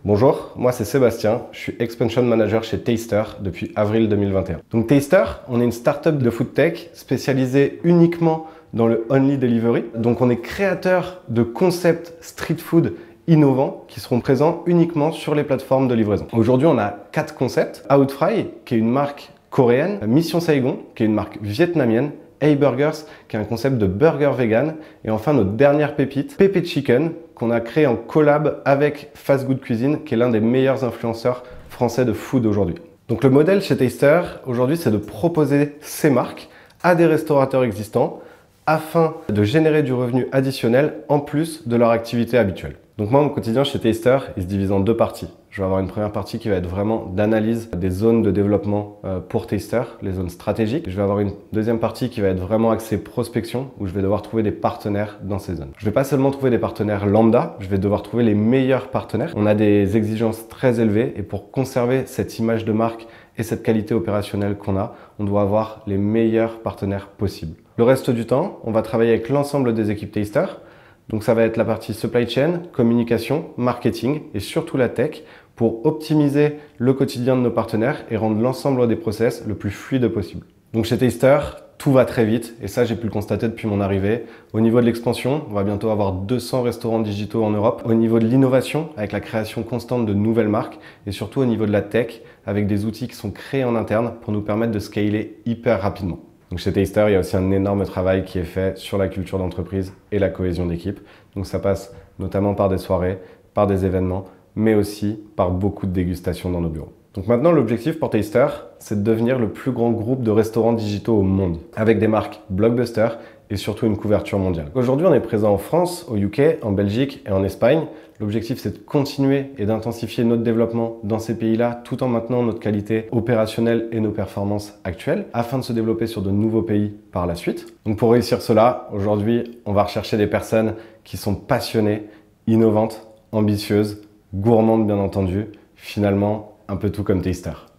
Bonjour, moi c'est Sébastien, je suis Expansion Manager chez Taster depuis avril 2021. Donc Taster, on est une startup de food tech spécialisée uniquement dans le Only Delivery. Donc on est créateur de concepts street food innovants qui seront présents uniquement sur les plateformes de livraison. Aujourd'hui on a 4 concepts. Outfry, qui est une marque coréenne, Mission Saigon, qui est une marque vietnamienne, A-Burgers, qui est un concept de burger vegan, et enfin notre dernière pépite, Pepe Chicken, qu'on a créé en collab avec Fast Good Cuisine, qui est l'un des meilleurs influenceurs français de food aujourd'hui. Donc le modèle chez Taster, aujourd'hui, c'est de proposer ces marques à des restaurateurs existants afin de générer du revenu additionnel en plus de leur activité habituelle. Donc moi, mon quotidien chez Taster, il se divise en 2 parties. Je vais avoir une première partie qui va être vraiment d'analyse des zones de développement pour Taster, les zones stratégiques. Je vais avoir une deuxième partie qui va être vraiment axée prospection, où je vais devoir trouver des partenaires dans ces zones. Je ne vais pas seulement trouver des partenaires lambda, je vais devoir trouver les meilleurs partenaires. On a des exigences très élevées et pour conserver cette image de marque et cette qualité opérationnelle qu'on a, on doit avoir les meilleurs partenaires possibles. Le reste du temps, on va travailler avec l'ensemble des équipes Taster. Donc ça va être la partie supply chain, communication, marketing et surtout la tech pour optimiser le quotidien de nos partenaires et rendre l'ensemble des process le plus fluide possible. Donc chez Taster, tout va très vite et ça j'ai pu le constater depuis mon arrivée. Au niveau de l'expansion, on va bientôt avoir 200 restaurants digitaux en Europe. Au niveau de l'innovation, avec la création constante de nouvelles marques et surtout au niveau de la tech, avec des outils qui sont créés en interne pour nous permettre de scaler hyper rapidement. Donc chez Taster, il y a aussi un énorme travail qui est fait sur la culture d'entreprise et la cohésion d'équipe. Donc ça passe notamment par des soirées, par des événements, mais aussi par beaucoup de dégustations dans nos bureaux. Donc maintenant, l'objectif pour Taster, c'est de devenir le plus grand groupe de restaurants digitaux au monde, avec des marques blockbuster et surtout une couverture mondiale. Aujourd'hui, on est présent en France, au UK, en Belgique et en Espagne. L'objectif, c'est de continuer et d'intensifier notre développement dans ces pays-là, tout en maintenant notre qualité opérationnelle et nos performances actuelles, afin de se développer sur de nouveaux pays par la suite. Donc pour réussir cela, aujourd'hui, on va rechercher des personnes qui sont passionnées, innovantes, ambitieuses, gourmandes bien entendu, finalement un peu tout comme Taster.